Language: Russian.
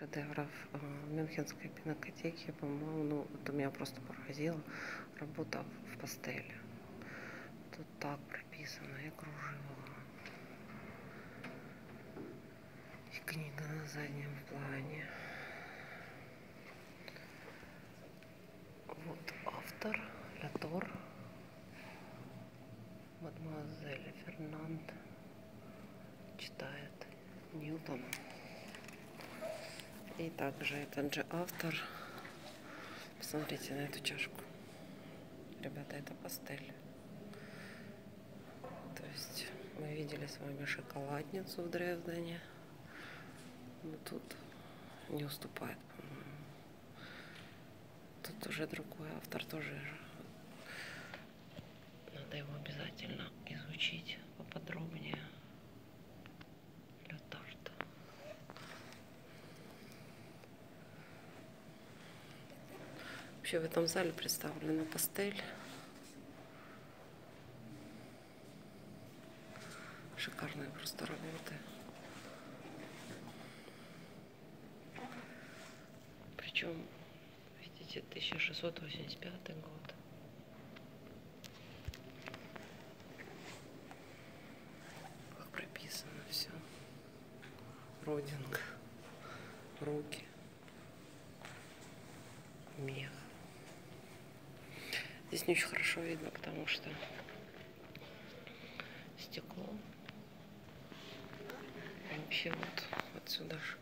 шедевров Мюнхенской пинакотеки, по-моему, ну, это меня просто поразило. Работа в пастели. Тут так прописано, и кружево, и книга на заднем плане. Вот автор, Латор, мадемуазель Фернанд, читает Ньютон. И также этот же автор. Посмотрите на эту чашку. Ребята, это пастель. То есть мы видели с вами шоколадницу в Дрездене. Но тут не уступает, по-моему. Тут уже другой автор, тоже надо его обязательно изучить поподробнее. Лютард. Вообще в этом зале представлена пастель. Шикарные просто работы. Причем, видите, 1685 год. Как прописано все. Родинг, руки, мех. Здесь не очень хорошо видно, потому что стекло. Вообще вот отсюда